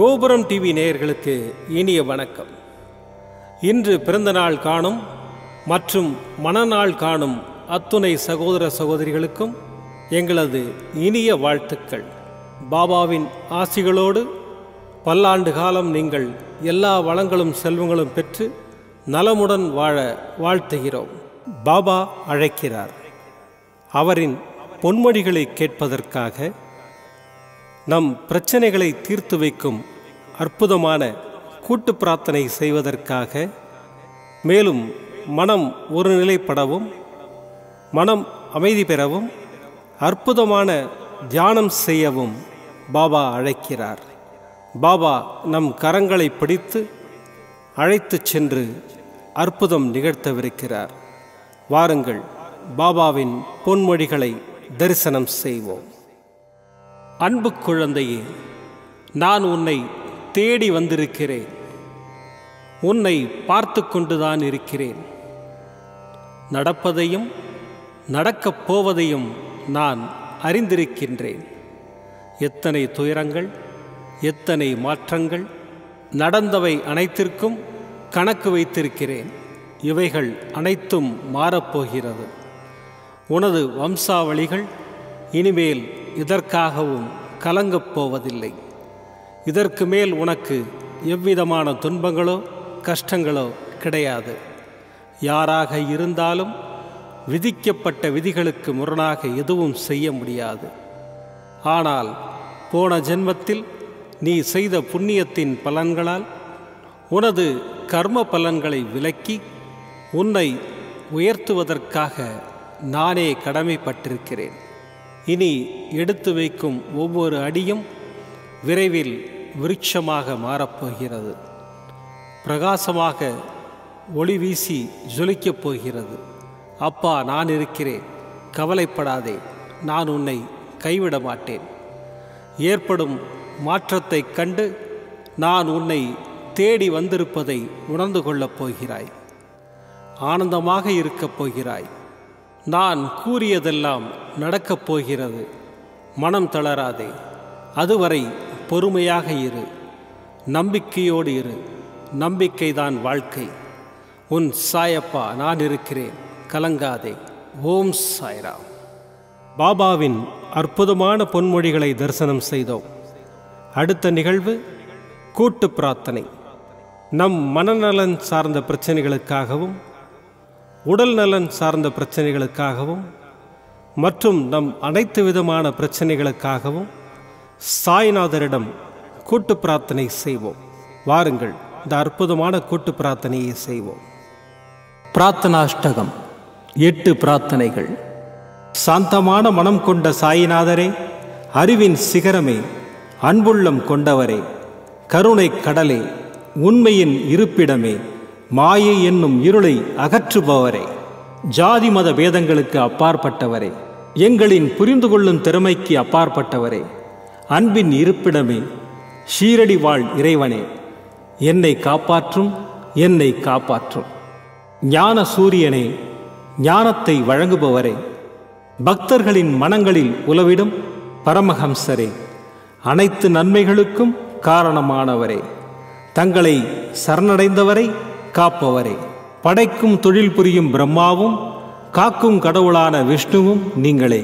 கோபுரம் டிவி நேயர்களுக்கு இனிய வணக்கம். இன்று பிறந்தநாள் காணும் மற்றும் மணநாள் காணும் அத்துணை சகோதர சகோதரிகளுக்கும் எங்களது இனிய வாழ்த்துக்கள். பாபாவின் ஆசிகளோடு பல்லாண்டு காலம் நீங்கள் எல்லா வளங்களும் செல்வங்களும் பெற்று நலமுடன் வாழ வாழ்த்துகிறோம். பாபா அழைக்கிறார். அவரின் பொன்மொழிகளை கேட்பதற்காக, நம் பிரச்சனைகளை தீர்த்து வைக்கும் அற்புதமான கூட்டு பிரார்த்தனை செய்வதற்காக, மேலும் மனம் ஒருநிலைப்படவும் மனம் அமைதி பெறவும் அற்புதமான தியானம் செய்யவும் பாபா அழைக்கிறார். பாபா நம் கரங்களை பிடித்து அழைத்து சென்று அற்புதம் நிகழ்த்தவிருக்கிறார். வாருங்கள், பாபாவின் பொன்மொழிகளை தரிசனம் செய்வோம். அன்பு குழந்தையே, நான் உன்னை தேடி வந்திருக்கிறேன். உன்னை பார்த்து கொண்டுதான் இருக்கிறேன். நடப்பதையும் நடக்கப் போவதையும் நான் அறிந்திருக்கின்றேன். எத்தனை துயரங்கள், எத்தனை மாற்றங்கள், நடந்தவை அனைத்திற்கும் கணக்கு வைத்திருக்கிறேன். இவைகள் அனைத்தும் மாறப்போகிறது. உனது வம்சாவளிகள் இனிமேல் இதற்காகவும் கலங்கப் போவதில்லை. இதற்கு மேல் உனக்கு எவ்விதமான துன்பங்களோ கஷ்டங்களோ கிடையாது. யாராக இருந்தாலும் விதிக்கப்பட்ட விதிகளுக்கு முரணாக எதுவும் செய்ய முடியாது. ஆனால் போன ஜென்மத்தில் நீ செய்த புண்ணியத்தின் பலன்களால் உனது கர்ம பலன்களை விலக்கி உன்னை உயர்த்துவதற்காக நானே கடமைப்பட்டிருக்கிறேன். இனி எடுத்து வைக்கும் ஒவ்வொரு அடியும் விரைவில் விருட்சமாக மாறப்போகிறது. பிரகாசமாக ஒளி வீசி ஜொலிக்கப் போகிறது. அப்பா, நான் இருக்கிறேன், கவலைப்படாதே, நான் உன்னை கைவிட மாட்டேன். ஏற்படும் மாற்றத்தைக் கண்டு நான் உன்னை தேடி வந்திருப்பதை உணர்ந்து கொள்ளப் போகிறாய். ஆனந்தமாக இருக்கப் போகிறாய். நான் கூறியதெல்லாம் நடக்கப் போகிறது. மனம் தளராதே. அதுவரை பொறுமையாக இரு. நம்பிக்கையோடு இரு. நம்பிக்கைதான் வாழ்க்கை. உன் சாயப்பா நான் இருக்கிறேன், கலங்காதே. ஓம் சாய்ராம். பாபாவின் அற்புதமான பொன்மொழிகளை தரிசனம் செய்தோம். அடுத்த நிகழ்வு கூட்டு பிரார்த்தனை. நம் மனநலன் சார்ந்த பிரச்சனைகளுக்காகவும் உடல் நலன் சார்ந்த பிரச்சனைகளுக்காகவும் மற்றும் நம் அனைத்து விதமான பிரச்சனைகளுக்காகவும் சாய்நாதரிடம் கூட்டு பிரார்த்தனை செய்வோம். வாருங்கள், இந்த அற்புதமான கூட்டு பிரார்த்தனையை செய்வோம். பிரார்த்தனாஷ்டகம். 8 பிரார்த்தனைகள். சாந்தமான மனம் கொண்ட சாயிநாதரே, அறிவின் சிகரமே, அன்புள்ளம் கொண்டவரே, கருணை கடலே, உண்மையின் இருப்பிடமே, மாயை என்னும் இருளை அகற்றுபவரே, ஜாதி மத பேதங்களுக்கு அப்பாற்பட்டவரே, எங்களின் புரிந்து கொள்ளும் திறமைக்கு அப்பாற்பட்டவரே, அன்பின் இருப்பிடமே, ஷீரடி வாழ் இறைவனே, என்னை காப்பாற்றும், என்னை காப்பாற்றும். ஞான சூரியனே, ஞானத்தை வழங்குபவரே, பக்தர்களின் மனங்களில் உலவிடும் பரமஹம்சரே, அனைத்து நன்மைகளுக்கும் காரணமானவரே, தங்களை சரணடைந்தவரை காப்பவரே, படைக்கும் தொழில் புரியும் பிரம்மாவும் காக்கும் கடவுளான விஷ்ணுவும் நீங்களே.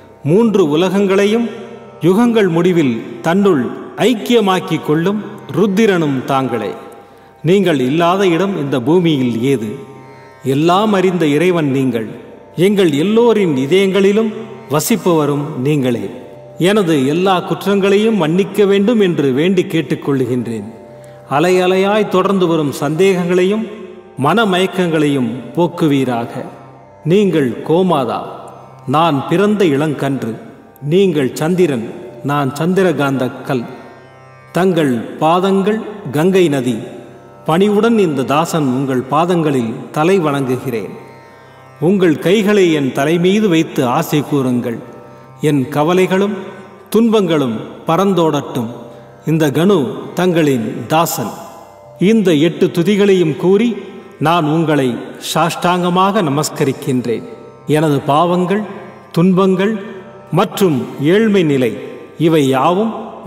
3 உலகங்களையும் யுகங்கள் முடிவில் தன்னுள் ஐக்கியமாக்கிக் கொள்ளும் ருத்திரனும் தாங்களே. நீங்கள் இல்லாத இடம் இந்த பூமியில் ஏது? எல்லாம் அறிந்த இறைவன் நீங்கள். எங்கள் எல்லோரின் இதயங்களிலும் வசிப்பவரும் நீங்களே. எனது எல்லா குற்றங்களையும் மன்னிக்க வேண்டும் என்று வேண்டி கேட்டுக்கொள்ளுகின்றேன். அலை அலையாய் தொடர்ந்து வரும் சந்தேகங்களையும் மனமயக்கங்களையும் போக்குவீராக. நீங்கள் கோமாதா, நான் பிறந்த இளங்கன்று. நீங்கள் சந்திரன், நான் சந்திரகாந்த கல். தங்கள் பாதங்கள் கங்கை நதி. பணிவுடன் இந்த தாசன் உங்கள் பாதங்களில் தலை வணங்குகிறேன். உங்கள் கைகளை என் தலைமீது வைத்து ஆசை கூறுங்கள். என் கவலைகளும் துன்பங்களும் பறந்தோடட்டும். இந்த கணு தங்களின் தாசன். இந்த 8 துதிகளையும் கூறி நான் உங்களை சாஷ்டாங்கமாக நமஸ்கரிக்கின்றேன். எனது பாவங்கள், துன்பங்கள் மற்றும் ஏழ்மை நிலை இவை யாவும்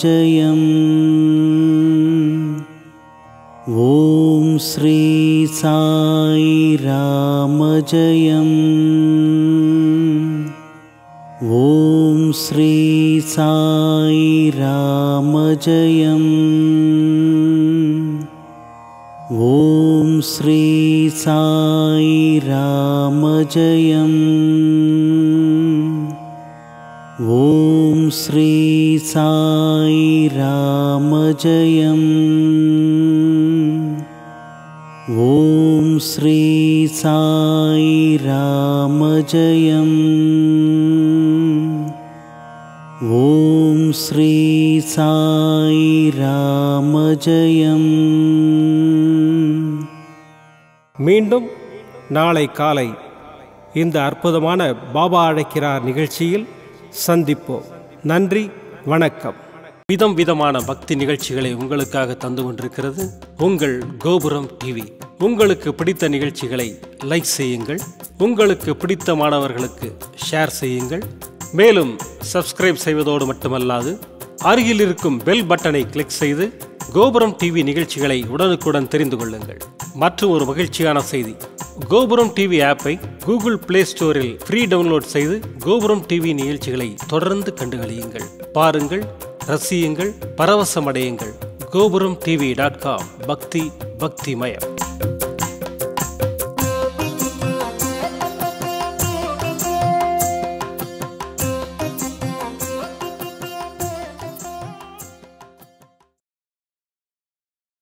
जयम्। ॐ श्री साई राम जयम्। ॐ श्री साई राम जयम्। ॐ श्री साई राम जयम्। ॐ श्री साई राम जयम्। ॐ श्री साई राम जयम्। ॐ श्री साई राम जयम्। மீண்டும் நாளை காலை இந்த அற்புதமான பாபா அழைக்கிறார் நிகழ்ச்சியில் சந்திப்போம். நன்றி, வணக்கம். விதம் விதமான பக்தி நிகழ்ச்சிகளை உங்களுக்காக தந்து கொண்டிருக்கிறது உங்கள் கோபுரம் டிவி. உங்களுக்கு பிடித்த நிகழ்ச்சிகளை லைக் செய்யுங்கள், உங்களுக்கு பிடித்த மாணவர்களுக்கு ஷேர் செய்யுங்கள். மேலும் சப்ஸ்கிரைப் செய்வதோடு மட்டுமல்லாது அருகில் இருக்கும் பெல் பட்டனை கிளிக் செய்து கோபுரம் டிவி நிகழ்ச்சிகளை உடனுக்குடன் தெரிந்து கொள்ளுங்கள். மற்றும் ஒரு மகிழ்ச்சியான செய்தி, கோபுரம் டிவி ஆப்பை கூகுள் பிளே ஸ்டோரில் ஃப்ரீ டவுன்லோட் செய்து கோபுரம் டிவி நிகழ்ச்சிகளை தொடர்ந்து கண்டுகளியுங்கள், பாருங்கள், ரசியுங்கள், பரவசமடையுங்கள். gopuramtv.com பக்தி பக்திமயம்.